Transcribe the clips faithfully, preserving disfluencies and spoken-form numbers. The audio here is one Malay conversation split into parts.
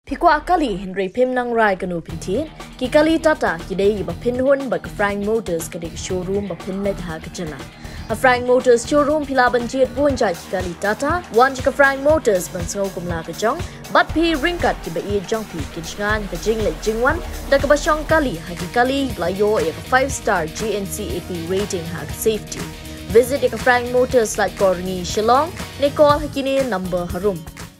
Pikwa kali Henry Pim nang rai kanu pintin, ki kali tata ki dei ba pinhun ba Frank Motors ka dei showroom ba pinlet ha ka jala. A Frank Motors showroom pila banjit pun jai ki kali tata, wan ka Frank Motors ban snow kumla ka jong, bat pi ringkat ki ba i jong pi ki jingan ka jing le jingwan, da ka ba shong kali ha ki kali la yo ya ka five star G N C A P rating ha ka safety. Visit ya ka Frank Motors like Korni Shillong, ne call ha kini number harum.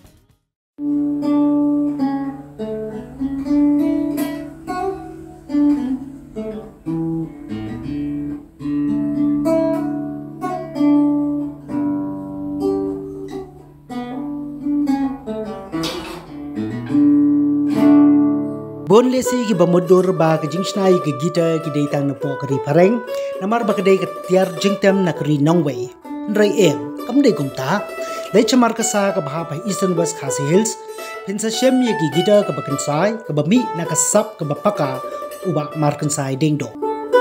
Bon lesi ki bamodur ba ka jingsnai ki gita ki dei tang na po kari pareng namar ba ka dei ka tiar jingtem na kari nongwei nrai em kam dei kum ta le chamar ka sa ka ba pa Eastern West Khasi Hills pinsa shem ye ki gita ka ba kan sai ka ba mi na ka sap ka ba paka uba mar kan sai ding do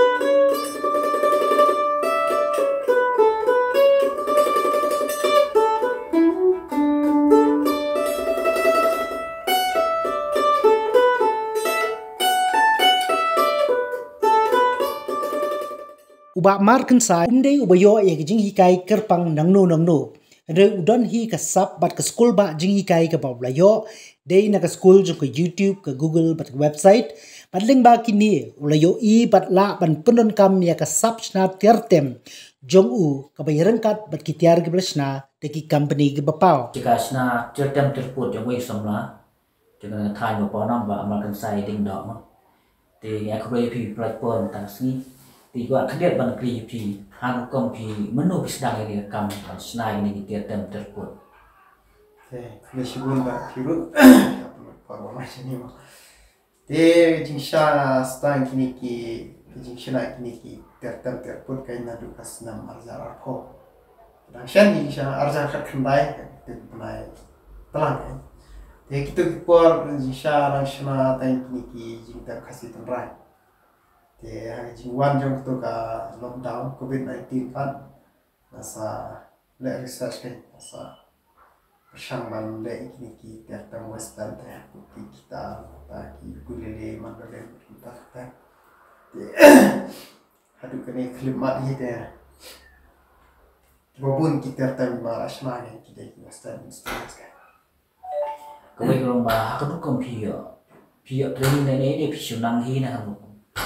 Uba marken sai umdei ubayo ye jing hikai kerpang nangno nangno re udon hi ka sap bat ka school ba jing hikai ka babla yo dei na ka school jo ka YouTube ka Google bat ka website bat ling ba kini ulayo i bat la ban punon kam ya ka sap sna tertem jong u ka bayran kat bat ki tiar ki blashna te ki company ki bapao jika sna tertem terput jong wei somla jika thai no pa nam ba marken sai ding do ma te ya ka bai pi platform ta sni Tiga kadet ban kri pi han kom pi menu pi sedang ini kam snai ini dia tem terput. Oke, mesibun ba kiru. Apa macam ni mo. Te jingsha stang kini ki jingsha kini ki ter tem terput kain nadu kas nam arzar arpo. Dan shen jingsha arzar kat kendai te punai telang kan. Te kitu por jingsha rang shna tan kini ki jingta kasih tenrai. Te hari jingwan jong tu ka lockdown COVID nineteen kan nasa le research kan nasa persangman le kini ki tertem western te ki kita ta ki gulele mandale kita ta te hadu kene klimat hi te bobun ki tertem ba asma ne ki de western instruments kan Kami kalau bah aku kom pio pio training ne ne pi sunang hi na kamu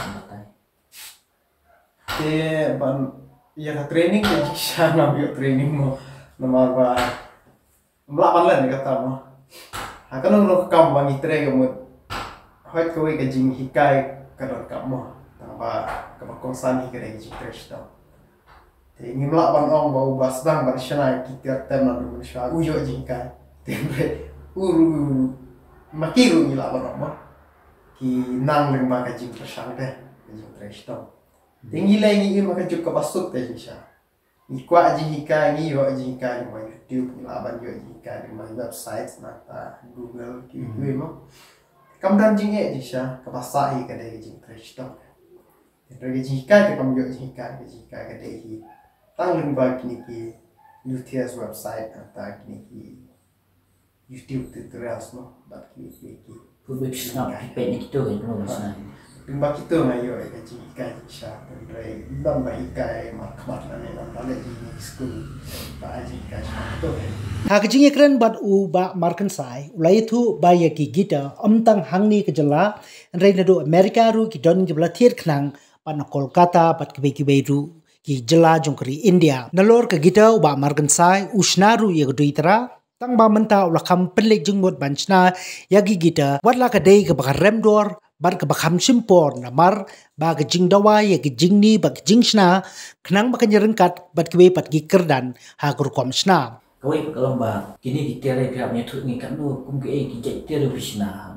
Te ban ya ka training ke jisha na bio training mo nama ba mla ban le kata mo akan no kam bang itre ke mo hoit ko ke jing hikai ka dor kam mo tamba ka ba konsan hi ke jing tresh ta te ni mla ban ong ba ba sedang ban shana ki ter tem na du sha u yo jing kai te uru makiru ni la ban mo ki nang leng ba ka jing persang te jing tresh ta Tinggi lagi ini maka juga basut teh insya. Ni kuat jika ni yo jika ni mau YouTube ni laban yo jika ni mau website nata Google gitu emo. Kamdan jinge insya kapasai ka dei jing Kristo. Jadi jika kita mau yo jika jika ka dei tang limba kini ki U T S website nata kini ki YouTube tutorials no bat kini ki. Pun website nak pipet ni kita kan no sana. Limba kita ngayo ka jika insya Dari dan baik kay makmat na nila tala di school ba jika to ha ka jing ekran bat u ba marken sai ulai thu ba ya ki gita amtang hangni ka jala rei na do America ru ki don ki blathir khnang pan Kolkata bat ki ki beru ki jala jongkri India nalor ka gita u ba marken sai usna ru ya dui tara tang ba menta ula kam pelek jingmot banchna ya gi gita wat la ka dei ka ba rem dor bar ka bakam simpor namar ba ka jing dawa ya ka jing ni ba ka jing shna khnang ba ka nyerengkat bat ki pat gi kerdan ha kur kom shna Kawai kalau bah kini kita ada pihak menyatu ni kan no kum ke ki jai tiada bisna.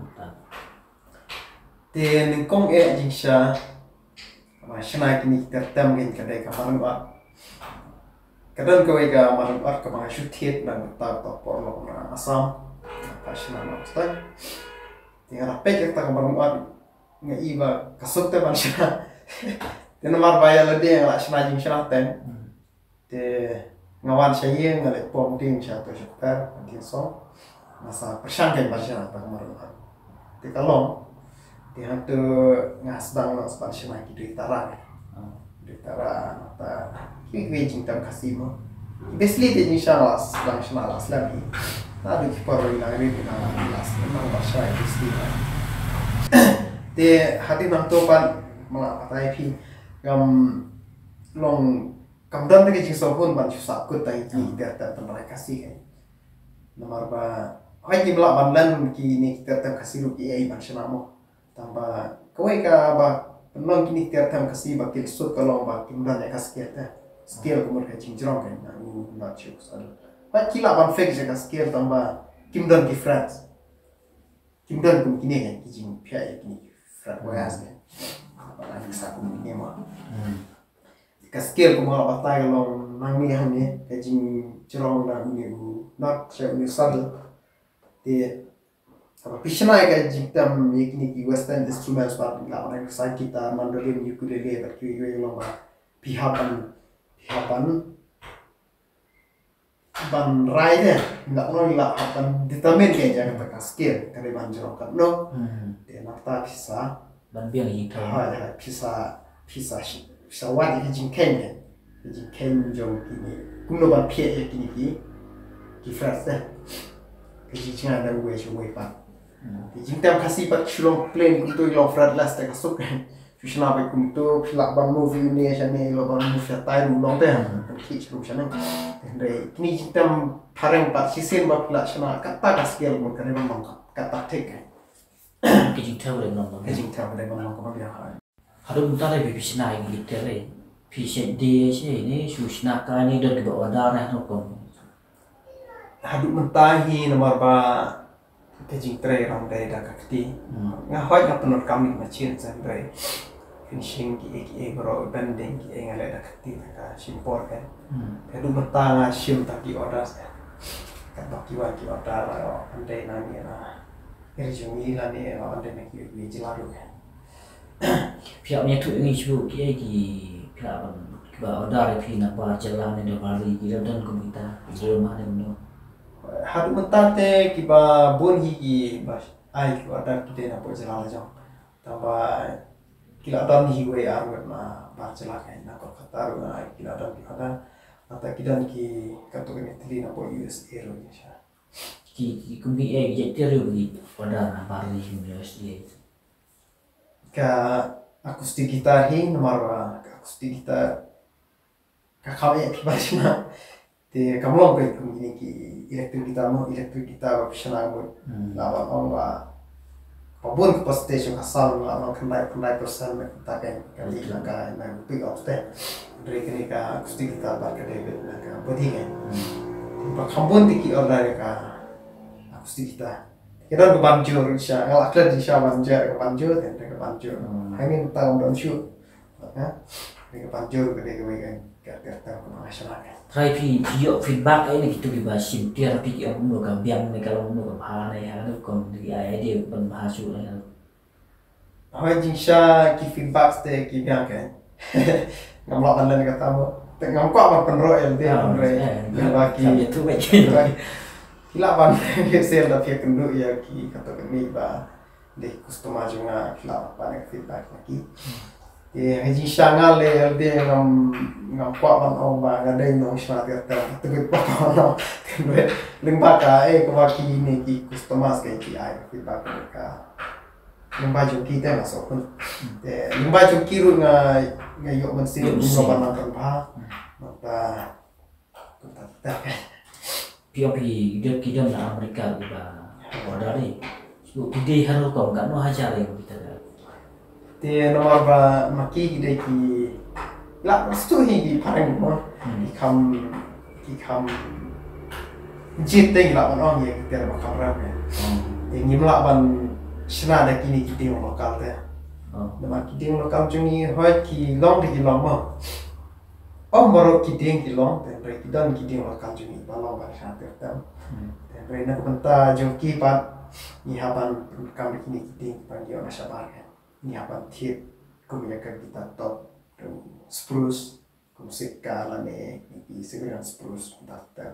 te ning kong e jingsha ma shna kini tertam gen kadai ka marang ba kadang kawai ka marang ba ka mga shuthet na ta ta por lo na asam ka shna na sta te ara pek ta ka marang ba nga iba kasuk te man shna te namar baya la de la shna jingsha ten te ngawan saya ngale pom ting sha to shukar tin so masa persangkai barsha ta marang te kalong te hatu ngas bang no span shima ki duit tara duit tara ta ki wejing tam kasih mo basically te inshallah bang shima las lagi na du ki paro ila ri na las memang bahasa itu te hati nang topan mala patai pi gam long kamdan te ki sopun ban chusa kut tai ki te ta penrai kasih kan nomor ba hai ki mala banlan ki ni te ta kasih ru ki ai ban shima mo tambah kowe ka ba penong kini tiar tam kasih ba kil sut kalau ba kimdan ya kasih ta skill kumur ka jingjrong kan na u na chuk sal ba kila ban fake ja skill tambah kimdan ki friends kimdan kum kini kan ki jing pya ya kini friend was kan ba la sa kum ni ma ka skill kumur ba ta kalau nang mi han ni ka jing jrong na ni u na cha ni sal de apa pisna ka jiktam yakni ki western instruments part la orang sa kita mandolin ukulele but ki yo lo ba pihapan pihapan ban raide nggak ono la hapan determine ke jangan tak skill kare ban jero kan no de nafta pisa ban biang yi ta ha ya pisa pisa pisa wadi ki jingken ya jingken jong kini kuno ban pie yakni ki ki frase ki jinga da we shwe pa Jing tam kasih pat shulong plane kuntu ilong frat las tak kasuk kan. Fushna ba kuntu filak ban movie ni shane lo ban movie tai long te han. Ki shulong shane. Dai kini jing tam parang pat sisin ba filak shana kata kaskel mo kan memang kata tek kan. Ki jing tahu le nom. Jing tam dai ban long ko dia ha. Harum ta le bi pisna yi li te le. Pi she de she ni shushna ka ni dot ba oda na no ko. Haduk mentahi nomor ba kejing tray orang day dah kakti, ngahwaj ngah penur kami macin sendiri, finishing ki eki e bro bending ki e ngalai dah kakti tak simpor kan, kadu mentang asim tak ki order kan, kan baki wan ki order lah, andai nani lah, kerjungi lah ni lah andai nak ki ki jelaru kan. Pihak punya tu ini cuba ki ki pihak ban ba oda re pi na ba jalan ni da bari ki dan komita di rumah ni no. Hadu mentate kiba bon higi bas ai ki order kita nak buat jalan jong tambah kila dan hiwe arwet na bar jalan kan nak kata na kila dan ada atau kidan ki kantor ni tili nak buat U S A ro ya Ki ki kumi e je teru ki oda na bari U S A ka akustik gitar hi nomor akustik gitar ka kami pibasna te kamu ke kini ki elektrik gitar mo elektrik gitar optional mo lawan on ba pabun ke station kasal lawan kendai kendai persen kita kan kali ka na pick up te dari kini ka akustik gitar ba ka David na ka bodi kan ba kampun tiki order ka akustik gitar kita ke banjur insya Allah aklar insya banjur ke banjur dan ke banjur hangin tahun dan shoot ha ke banjur ke ke kan ke ke masyarakat try pi yo feedback ini gitu bi basim tiar pi ki om no ka biang ne kalau no ka bha ne ha no kon di ai dia ban bha su ne Hoi insya ki feedback te ki biang kan ngamla ban le kata mo te ngam kwa ban penro el dia penre bagi tu baik kila ban ke sel da pia kendu ya ki kata kini ba de customer junga kila ban feedback lagi eh haji shangal le de ngam ngam kwa ban ong ba ngadai no shna de ta tebet pa no kenwe lingba ka e ko ba ki ni ki customers ke ki ai feedback ka lingba ju ki te ma so kun de lingba ju ki ru nga nga yo man si no ban na kan ba ta ta ta P O P dia kita na Amerika ba order ni so ide haro ko kan no hajar yang kita te nomor ba maki gide ki la stu hi ki parang mo ki kam ki kam jit te la on ye te ba kam ra me te ngim la ban shna da ki ni ki te lokal te de ma ki te lokal jungi hoi ki long de ki long mo om moro ki te ki long te re ki dan ki te lokal jungi ba long ba sha te te te re na ko banta jo ki pa ni haban kam ki ni ki te pa yo na sha ba ni apa tiap kebanyakan kita top spruce musik kala ne ni segera spruce data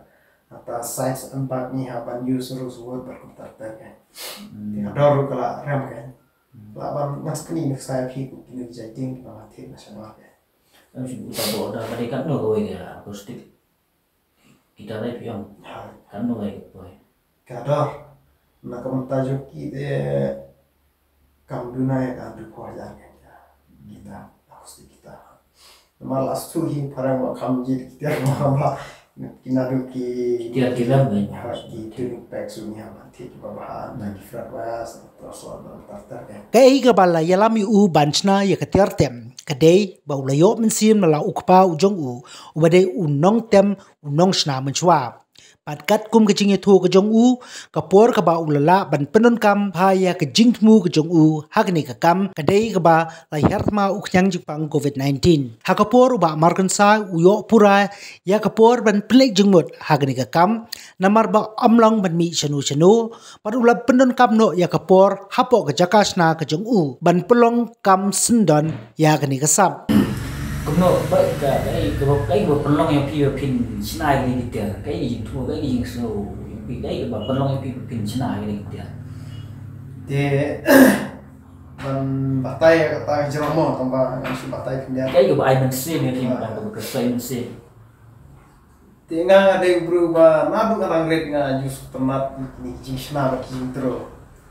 atau size empat ni haban use rules word berkomentar kan. Dia dorong kalau ram kan. Laban nas kini nak saya piku kini jadi kalau tim nasional kan. Kami kita bawa dah mereka no kau ya akustik. Kita lagi yang kan no lagi boy. Kadar nak komentar joki dia kam dunai kan berkuah jangan kita akustik kita. Malas tu hing parang mau kam jadi kita mau kinaduki Kita kilam kan. Haki tuning pack sunya mati babahan lagi fratwas terus ada tartar kan. Kay gabala yalami u banchna ya katiar tem. Kadai ba ulayo mensim mala ukpa ujong u. Ubade unong tem unong shna menchwa. Patkat kum kejing itu kejong u kapor kaba ulala ban penon kam paya kejing temu kejong u hakni kakam kadai kaba lahirma uknyang jipang covid nineteen hakapor uba markansa uyo pura ya kapor ban plek jengmut hakni kakam namar ba amlong ban mi chanu chanu par ulap penon kam no ya kapor hapo kejakasna kejong u ban pelong kam sendon ya hakni kasap. Kumno baik ke cái cái cái bộ pelong yang pi pin China ini kita cái gì thua cái gì slow pi cái bộ pelong yang pi pin China ini kita Dia ban batai kata jeromo tambah yang si batai pindah. cái bộ ai mình xem yang pi đang bộ cái sai mình xem Tinggal ada yang berubah nabu orang red nga jus temat ni jing China bagi jing tero.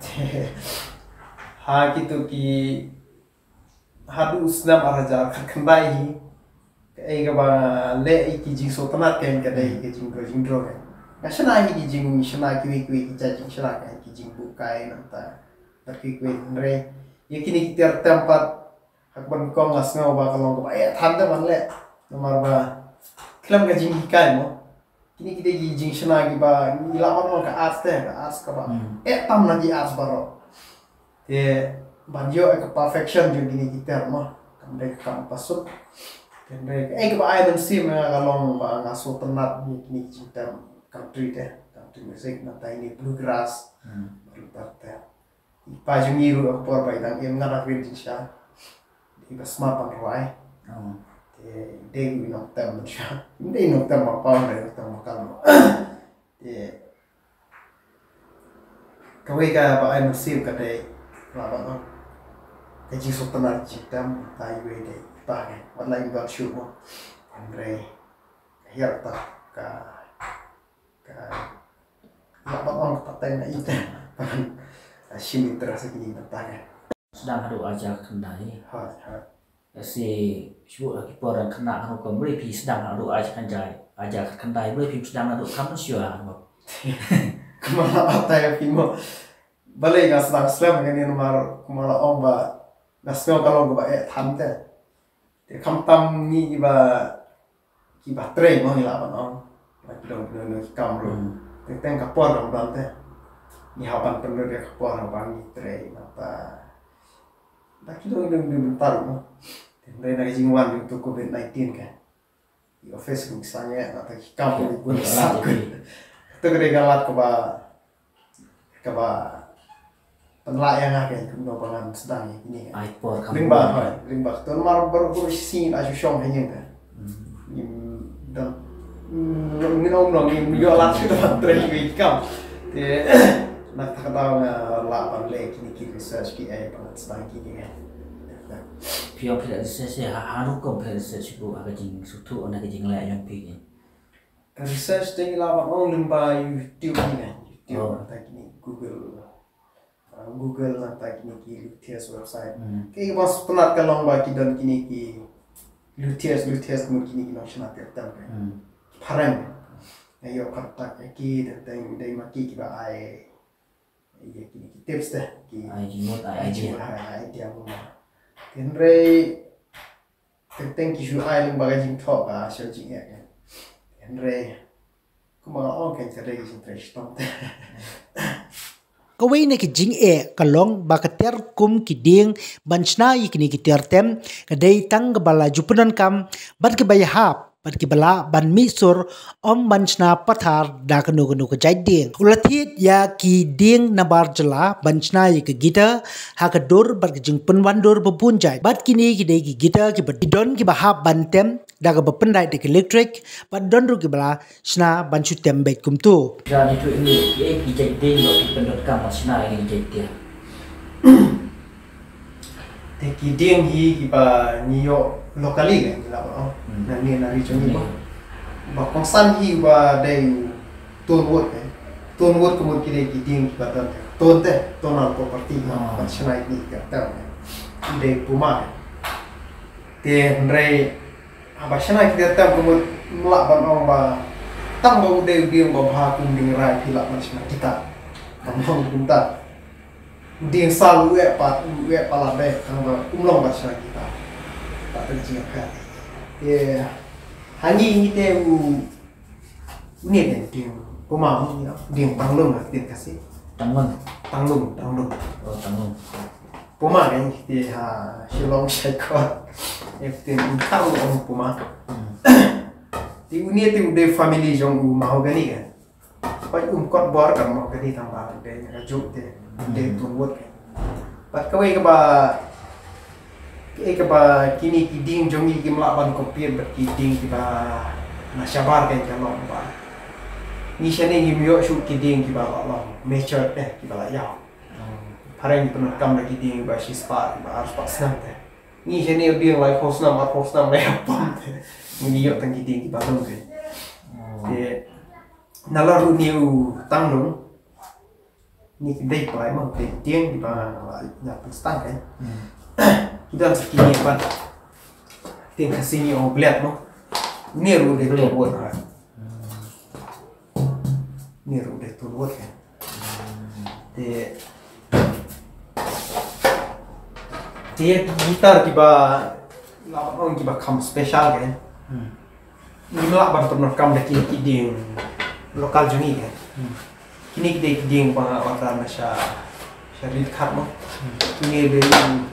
Ha gitu ki hadu usnam arajar kendai kai ga ba le iki jing so tanat kan kadai ke jing go jing dro kan kasana hi jing mi shana ki ki ki jing shana kan ki jing bu kai nanta tarki ki re yakini ki tempat hakban ko ngasnga ba kalong ba ya thanda man le nomor ba klam ga jing kai mo kini kita jing shana ki ba ila ma ka ars te ka ars ka ba e tam na ji ars baro te banjo ek perfection jo gini kita mah kamde kam pasut kamde ek ba ai men sim nga galong ba ngaso tenat ni ni cinta country teh country music na tai ni bluegrass baru tarte ipa jungiru ak por ba idang em ngara rin sha di basma pan rai te de ni no tem sha de no tem ma pa ne tem ma kalmo te kawai ka ba ai men sim ka de laba Kaji sultan citam tayu ide pakai warna ibar syumo Andre hiar tak ka ka laba orang paten ite pan sini terasa gini bertanya sedang ada aja kendai ha ha si syuk lagi orang kena anu ko beri pi sedang ada aja kendai aja kendai beri pi sedang ada kamu syua kemana patai pimo balai ngas sedang slam ngani nomor kumala omba Nasno kalau gua eh tante, dia kamtam ni kiba kiba tray mau hilang on, lagi dong dong kam ru, tentang kapor dong tante, ni hapan penuh dia kapor hapan ni tray napa, lagi dong dong dong taruh mo, tentang lagi jingwan untuk covid nineteen kan, di Facebook sangat nata kam ni pun sakit, itu kira galat keba keba penelayan akan kuno pangan sedang ini kan. Aipor kamu. Limbah, limbah. Tuan mar baru bersih aja syom hanya kan. Dan minum nong ini jualan sudah terakhir ikam. Te nak tak tahu lapan lek ini kita research kita eh pangan sedang kita kan. Pihak pihak research ya harus kau pihak research bu agak jing suatu anak jing lek yang pihak. Research tinggi lapan nong limbah YouTube ni kan. YouTube atau ini Google. Google nanti kini ki Lutias website. Kaya mas penat kalong bagi dan kini ki Lutias Lutias mungkin kini kini nasional tertentu kan. Parang, ayo kata ki dan dan maki kita ay, ya kini ki tips deh ki. Ay jimut ay idea. Ay idea muna. Kenre tentang ki ju ay lembaga jing talk ah searching ya kan. Kenre, kumala on kan cerita kisah trash tom. Kawai na kijing e kalong bakater kum kiding banchna ikini kitir tem kadai tang gabala jupunan kam bat kibaya hap bat kibala ban misur om banchna pathar da kanu kanu kejading ulatit ya kiding nabar jela banchna ik gita hakadur bat kijing penwandur bepunjai bat kini kidai gita kibat don kibahap bantem daga bapendai de electric but don ru gibla shna banchu tembe kumtu jadi tu ini dia kijai ding lo pendot kam masna ini kijai dia te kiding hi kiba niyo lokali kan la ba na ni na ri choni ba ba konsan hi ba dei ton wot eh ton wot ko kide kiding kiba tan ton te tonal property ma masna ini ka ta dei puma te ndrei aba shana kita tam ko mula ban ong ba tang ba ude ude ba bha kum ding rai phila masna kita tamong kunta ding salu e pat e pala be tang ba umlong ba shana kita ta ta ji ka e hani ni te u ni den ding ko ma ni ding tang lung tin kasi tangun tanglung tanglung oh tangun puma kan kita ha shilong shakot eftin tahu orang puma di unia tu de family jong u mahogani kan pat um kot bor kan mahogani tambah de rajuk de de tuwot kan pat kawai ka ba ke ka ba kini kiding jong ni kimla ban kopi ber kiding ki ba na shabar kan kan ba ni shane ni myo shu kiding ki ba Allah mature eh ki ba ya pareng penuh kam lagi kiding ba shi spa ba harus pas nanti ni jene dia lai posna ma posna me apa ni yo tang kiding ki batong ke de nala ru ni u tang lu ni dei plai ma de tieng di ba na pustang kan kita sekini apa tieng kasini o blet mo ni ru de to buat ha ni ru de to buat kan de dia gitar kiba lawan kiba kam special kan ni melak ban pernah kam de kini kiding lokal jungi kan kini kide kiding ba wata masya syarit khat mo kini de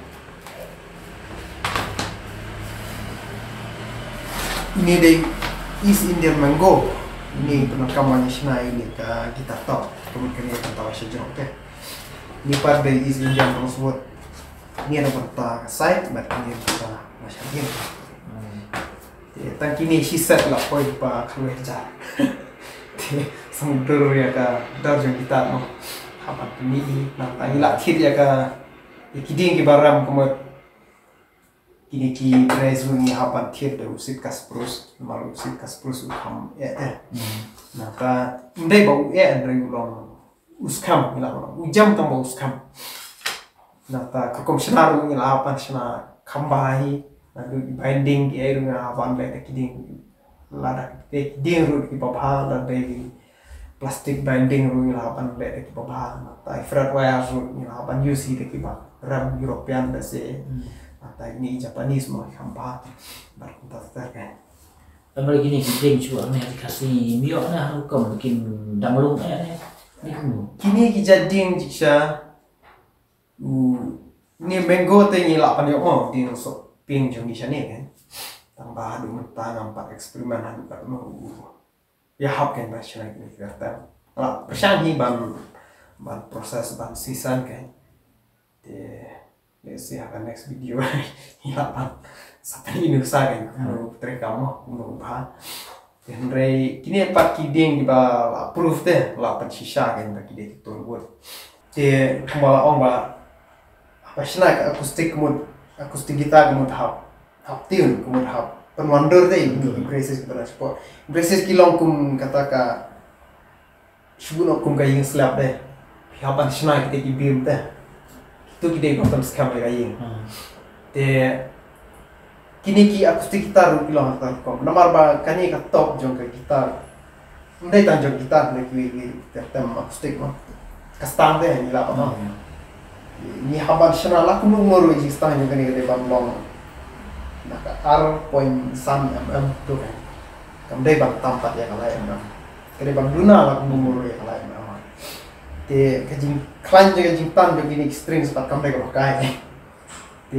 ini de East Indian mango ini pernah kam manisna ini ka gitar top kemudian kita tahu saja oke ini part dari East Indian tersebut ni ada berta site bat ni kita masyarakat tang kini si set lah poi pa khalwe ja samudra ya ka dar jong kita no apa ni na tangi la thir ya ka kiding ki baram komot kini ki rezu ni apa thir de usit kas prus malu usit kas prus ukham ya eh na ka ndai bau ya ndai ulong uskam ila ujam tam bau uskam nata kakom senaru ngil apa sena kambai nadu binding ki air nga ban le kiding lada te kiding ru ki babha la de plastic binding ru ngil apa le ki babha nata fret wire ru ngil apa use hi ki ba ram european da se nata ini japanese mo kamba bar kunta kan Ambil gini kiding cua ni kasih miok na hukum bikin danglung ni ni kini ki jading jiksa u ni mango te ni la pan yo mo di so ping jong di sini kan tambah adu mata nampak eksperimen adu kat mo ya hap kan bahasa ni kata la persan hi ban ban proses ban season kan de let's see akan next video ya pan sampai ini usaha kan mau trek kamu mau bah dan rei kini empat kiding di ba proof deh la pan sisa kan bagi dia itu buat de kembala ong ba pasna akustik kemud akustik gitar kemud hap hap tune kemud hap penwonder deh ini graces kita sport graces kilong kum kata ka shubun kum ka ying slap deh hapan sna kita kibim deh itu kita bottom scam lagi ying de kini ki akustik gitar kilong kata kom nomor ba kani ka top jong ka gitar ndai tan jong gitar lagi wi tem akustik mo kastang deh ni la pa ni haban shana la kumu ngoro ji stang ni kani de bam long naka ar point sam mm tu kan kam dai bam tampat ya kala em kani bam duna la kumu ngoro ya kala em te kajing klan je kajing tan je kini strings pat kam dai ka pakai te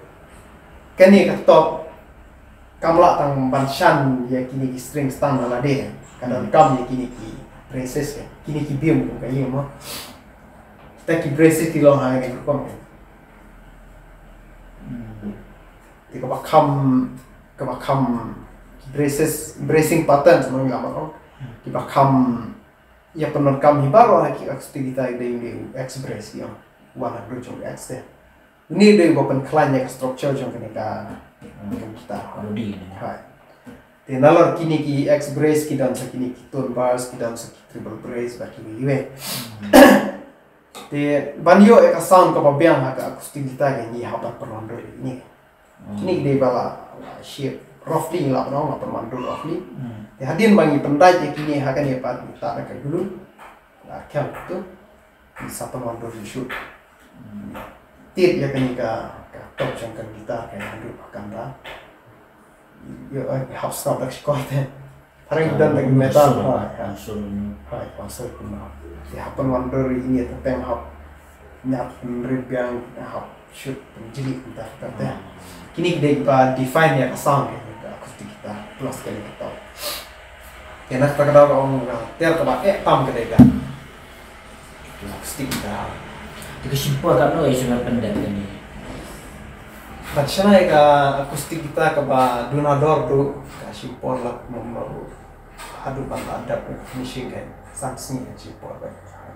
kani ka top kam la tang ban shan ya kini strings tan la de kan kam ya kini ki princess kini ki bium ka yeng mo taki braces ki long hai kan kom ti ka ba kham ka ba kham braces bracing patterns mo nga mo kiba kam ya penon kam hibaro haki aktivita ide ini express yo wana rujung x de ini de open klanya structure jong kenika kita body hai te nalor kini ki x brace ki dan sakini ki ton bars ki dan sakini triple brace ba ki liwe te banyo ek sound ka babiang haka aktivita ni habat penon ini ini de bala shape roughly lah no lah permandu roughly ya hadin bangi pendai je kini hakan ya pat tak nak dulu lah kem tu bisa permandu shoot tit ya kini ka ka top jangkan gitar kayak handu akan dah yo half stop dak skot paling dan lagi metal ha ha konsol pun ya permandu ini tentang hap nyap rib yang hap shoot jadi kita kata kini kita ba define ya sound kita plus kali kita kena kita tahu kalau tiap tempat eh tam kedai kan plastik kita itu simpel kan lo isu pendek ini macam ka akustik kita ke ba donador tu kasih simpel lah membawa adu bang ada finishing kan sanksi kan simpel kan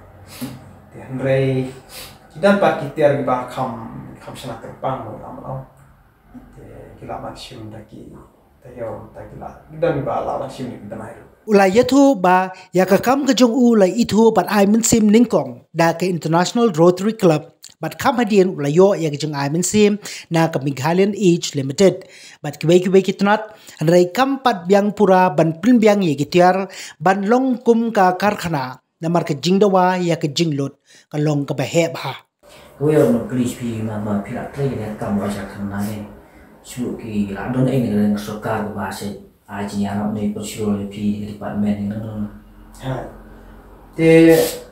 dan rey kita pakai tiar ke ba kam kam sana terbang mau lama kita maksimum lagi tayo tagila dan ba la sim ni tanai ulai yathu ba yakakam kajong ulai ithu but I min sim ningkong da ke International Rotary Club but kam hadien ulai yo yakajong I min sim na ka Meghalayan Age Limited but kibai kibai kitnat rai kam pat biang pura ban prin biang ye gitiar ban long kum ka karkhana na mar ka jingdawa yakajing lot ka long ka ba he ba we are not please be ma ma pila tre ya kam wa ja kan na ne su ki la don ai ne sokar ba se a ji ya no ne persual pi department ni no ha te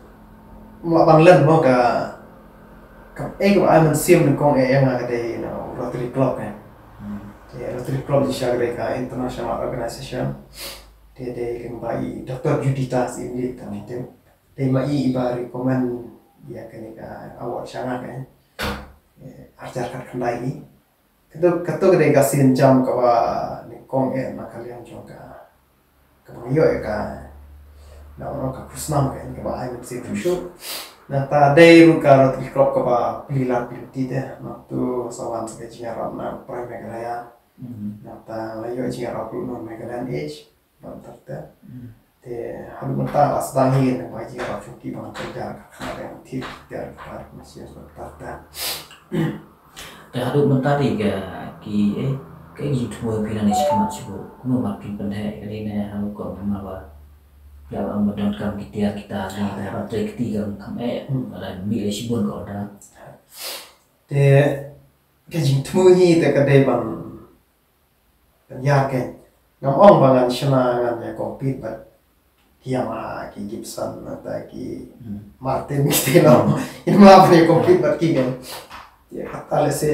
mo bang len mo ka ka e ko ai man sim ni kong e yang ka de no Rotary Club kan te Rotary Club di Shagre ka international organization te de ling bai Doctor Judita ini kan te te mai iba recommend ya kan ka awak sana kan ajar kan kendai Ketu ketu kedai kasin jam kawa ni kong eh nak kalian juga kamu yo ka na orang ka kusnam kan kawa ai mesti tusuk na ta dai ru ka Rotary Club kawa pilar pilti deh na tu sawan sebagai jingarap na prime megalaya na ta layo jingarap lu non Meghalayan Age bantar te te halu menta asdahi na mai jingarap cuti bang kerja ka yang tip dia ka masih bantar te แต่หาดูมันตัดอีกกี่เอ๊ะก็ยิ่งทั่วพี่นั่นเองขนาดชิบุก็มันมาพิมพ์ปัญหาอะไรเนี่ยหาดูก่อนมาว่าอยากเอามาดำกรรมกิจการกิจการเนี่ยเราเจอกิจกรรมทำเอ๊ะอะไรมีอะไรชิบุนก่อนนะแต่ก็ยิ่งทั่วที่แต่ก็ได้บางปัญญาแก่งำอ้องบางงานชนะงานเนี่ยก็ปิดแบบที่มากี่กิฟสันแต่กี่มาร์ตินมิสเตโนอินมาเป็นก็ปิดแบบกี่กันya kata lese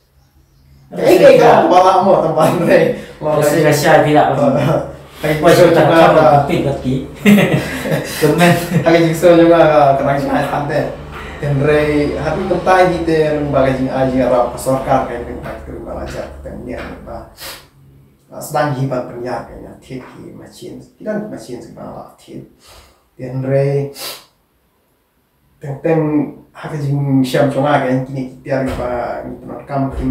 kayak kayak malah mau teman deh mau lese kasih bila kayak macam tak apa pit lagi kemen kayak jingso juga kerang sih hande dan rey hati mentai kita lembaga jing aji Arab kesorkar kayak tempat kerja belajar temnya bah sedang hibat penyiar kayaknya tiki mesin tidak mesin segala tip dan rey tentang hak jing siam chonga kan kini tiar ba ni penat kam kim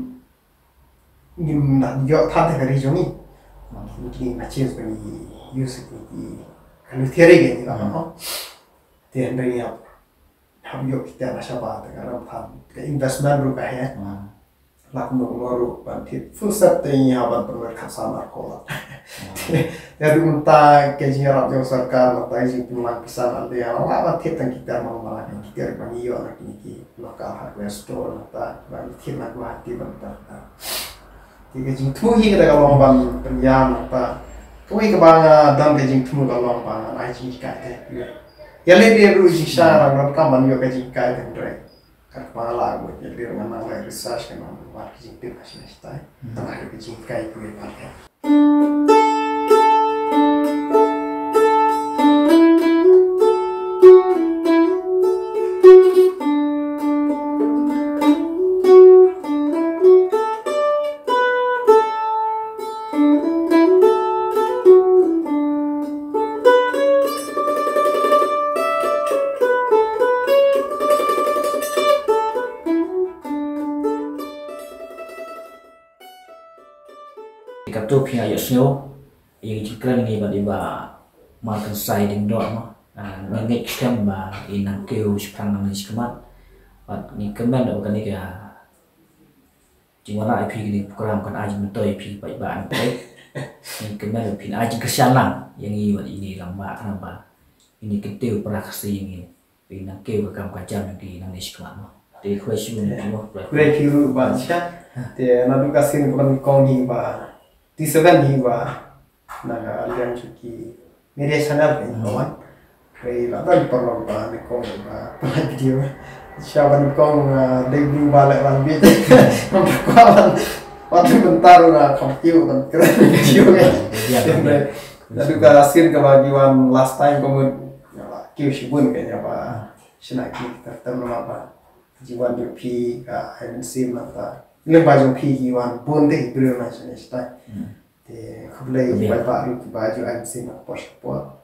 ngim na yo ta ta ri jongi kini machin ba ni use ni kan tiare ge ni ba no te ndai ya ham yo kita na saba ta garam tham ke investment ru ba ya lak no ngoru ban tit full set te ya ban per khasana ko ya du ta ke jing arab yo sarkar ta jing pimang pisan ande ya la ba tit tan kita mau malah kita ban yo na kini ki lokal hardware store ta ban tit na ba ti ban ta tiga jing tu hi kita kalau ban penyam ta koi ke bang dan ke jing tu kalau bang ai jing ka te ya le dia ru jing sha rang kam ban yo ke jing ka te ndre kat pala go ya le dengan nang research kan ma jing te kasih sta ta ke jing ka itu ba ta katu pia ya snow yang cikran ni ba diba makan sai ding do mo ngek kem ba inang keu sprang nang ni kemat bat ni kemen do kan ni ka jingwana ipi ni program kan aji mentoi pi ba ba an pe ni kemen pin aji kesalang yang i wat ini lamba kenapa ini ketiu praksi ini pinang keu ka kam kacam di nang ni kemat mo de question ni mo Kure kiru ba cha te na du kasin kon kong ni ba ti seven ni ba na ga liang chuki mere sana pe kawan kure la da perlu ba ni kong ba video siapa ni kong de bu ba la ban bi kawan waktu bentar na kompiu kan keren video ni na du kasin ke bagian last time kamu kiu shibun kayaknya ba sina kita terlalu apa jiwan yo pi ka haven't seen mata le ba jo pi jiwan bon de bro na sene sta te khublai ba ba ru ba jo haven't seen ma post po